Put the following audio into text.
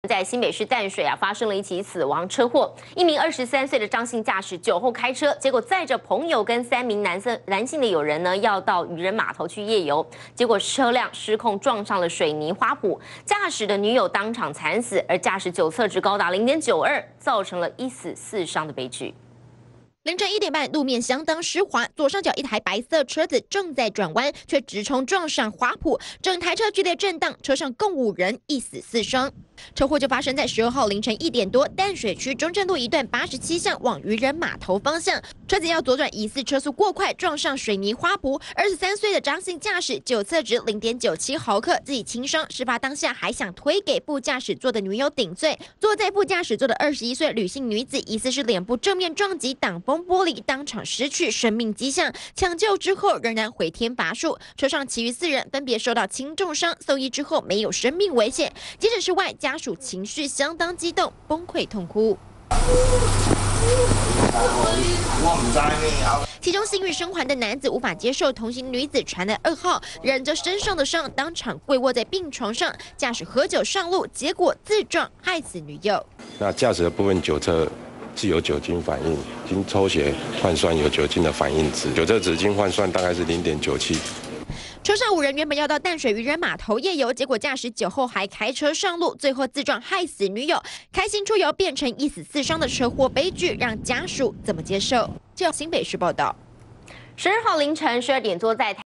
在新北市淡水发生了一起死亡车祸，一名23岁的张姓驾驶酒后开车，结果载着朋友跟3名男性的友人呢，要到渔人码头去夜游，结果车辆失控撞上了水泥花圃，驾驶的女友当场惨死，而驾驶酒测值高达0.92，造成了1死4伤的悲剧。 凌晨1点半，路面相当湿滑，左上角一台白色车子正在转弯，却直冲撞上花圃，整台车剧烈震荡，车上共5人，1死4伤。车祸就发生在12号凌晨1点多，淡水区中正路一段87巷往渔人码头方向，车子要左转，疑似车速过快，撞上水泥花圃。23岁的张姓驾驶酒测值0.97毫克，自己轻伤。事发当下还想推给副驾驶座的女友顶罪。坐在副驾驶座的21岁吕姓女子，疑似是脸部正面撞击挡风玻璃，当场失去生命迹象。抢救之后仍然回天乏术。车上其余4人分别受到轻重伤，送医之后没有生命危险。急诊室外，家属情绪相当激动，崩溃痛哭。其中幸运生还的男子无法接受同行女子传来噩耗，忍着身上的伤，当场跪卧在病床上，驾驶喝酒上路，结果自撞害死女友。 那驾驶的部分酒测是有酒精反应，经抽血换算有酒精的反应值，酒测值经换算大概是0.97。 车上5人原本要到淡水渔人码头夜游，结果驾驶酒后还开车上路，最后自撞害死女友，开心出游变成1死4伤的车祸悲剧，让家属怎么接受？就新北市报道。 12号凌晨12点多，在台